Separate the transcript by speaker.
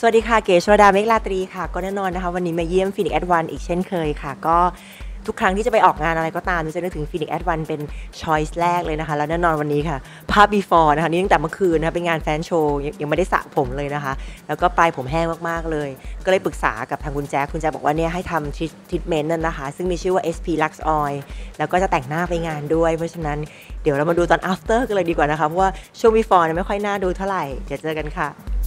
Speaker 1: สวัสดีค่ะเก๋ชลดาเมฆราตรีค่ะก็แน่นอนนะคะวันนี้มาเยี่ยม Phoenix Advan อีกเช่นเคยค่ะก็ทุกครั้งที่จะไปออกงานอะไรก็ตามจะนึกถึง Phoenix Advan เป็น choice แรกเลยนะคะแล้วแน่นอนวันนี้ค่ะภาพ before นะคะนี่ตั้งแต่เมื่อคืนนะคะเป็นงานแฟนโชว์ยังไม่ได้สระผมเลยนะคะแล้วก็ปลายผมแห้งมากๆเลยก็เลยปรึกษากับทางคุณแจ๊คบอกว่าเนี่ยให้ทำ treatment นั่นนะคะซึ่งมีชื่อว่า SP Lux Oil แล้วก็จะแต่งหน้าไปงานด้วยเพราะฉะนั้นเดี๋ยวเรามาดูตอน after กันเลยดีกว่านะคะเพราะว่าช่วง before เนี่ยไม่ค่อยน่าดูเท่าไหร่เดี๋ยวเจอกันค่ะ